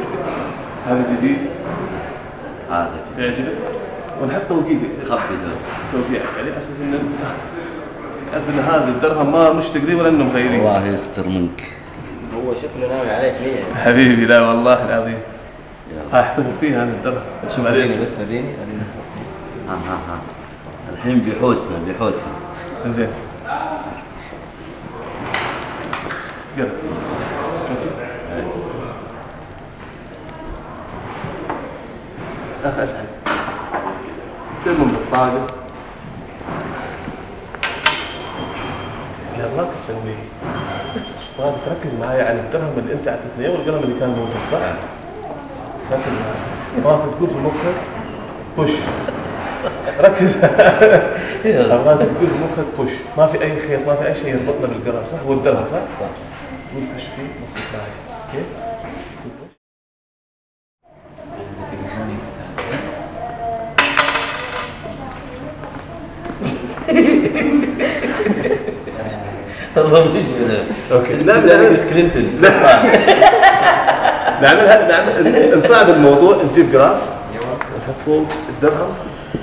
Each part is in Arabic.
هذا جديد. هذا جديد. تعجبك؟ ونحط توقيت خفي ذا. توقيع على اساس ان تعرف ان هذا الدرهم ما مش تقريبا انه مغيرين. الله يستر منك. هو شكله ناوي عليك نية. حبيبي لا والله العظيم. احتفل فيه هذا الدرهم. شوف وريني بس وريني. ها الحين بيحوسنا. زين. قرب. اخ اسعد. تمم بالطاقة. يلاك تسويه. ابغاك تركز معايا على الدرهم اللي انت اعطيتني اياه والقلم اللي كان موجود صح؟ ركز معايا. ابغاك تقول في مخك بوش. ركز. ابغاك تقول في مخك بوش، ما في اي خيط، ما في اي شيء يربطنا بالقلم صح؟ والدرهم صح؟ صح. قول بوش فيه مخك معايا، اوكي؟ والله مشكلة. اوكي لا كلينتون. نعمل نصعد الموضوع، نجيب قراص ونحط فوق الدرهم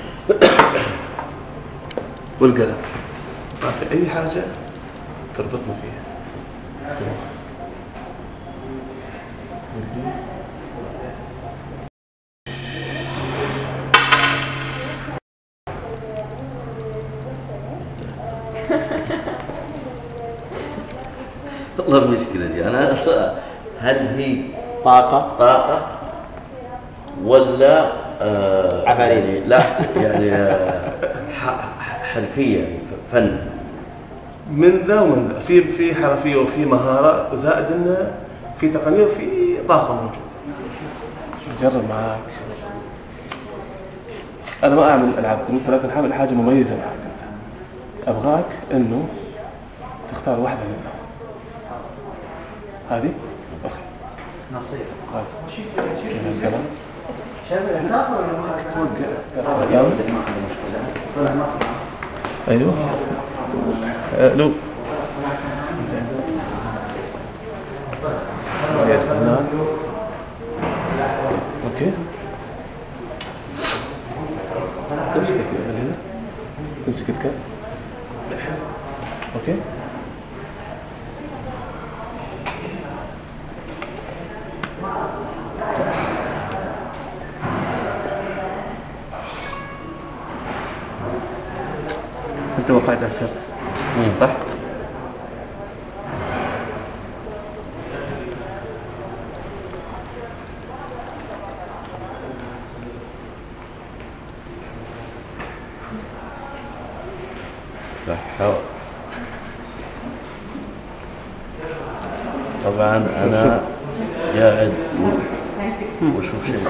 والقلم، ما في اي حاجه تربطنا فيها. والله المشكلة دي أنا هل هي طاقة ولا عفاريت؟ يعني لا يعني حرفية يعني فن. من ذا ومن ذا، في حرفيه وفي مهاره، وزائد انه في تقنيه وفي طاقه موجوده. شوف جرب معاك. انا ما اعمل العاب كروت، لكن حامل حاجه مميزه معك انت. ابغاك انه تختار واحده منهم. هذه اخي نصيب. هذا القلم. شايف الاساق ولا ما توقع القلم. ايوه لو زين يا فنان. اوكي تمسك من هنا، تمسك الكف. اوكي انت وقعت على الكرت صح؟ طبعا أنا قاعد وأشوف شيء.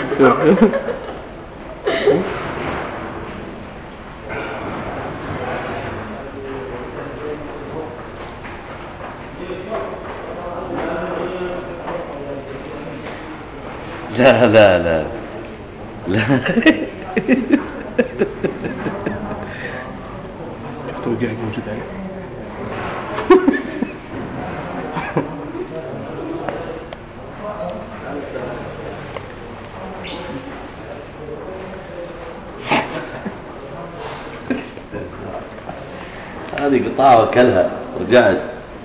لا شفت توقيعك موجود عليه. هذه قطعة وكلها رجعت.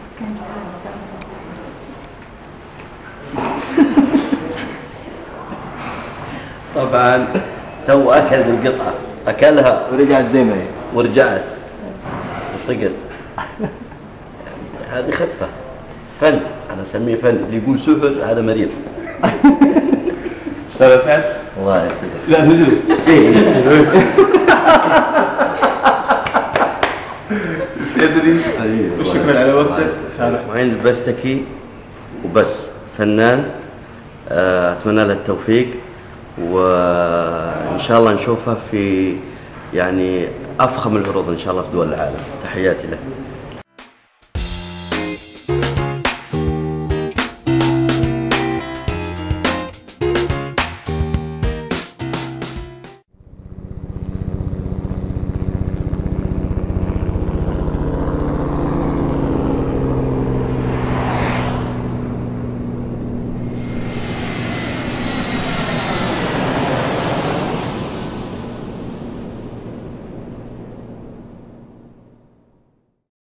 طبعا تو أكل القطعة، أكلها ورجعت زي ما هي. ورجعت وسقط. هذه خفة، فن، أنا أسميه فن. اللي يقول سحر هذا مريض. استاذ سعد الله يسعدك. لا نجلس. سيدري وشكرا على وقتك. سامح معين بستكي وبس فنان. أتمنى له التوفيق، وإن شاء الله نشوفه في يعني أفخم العروض إن شاء الله في دول العالم. تحياتي له.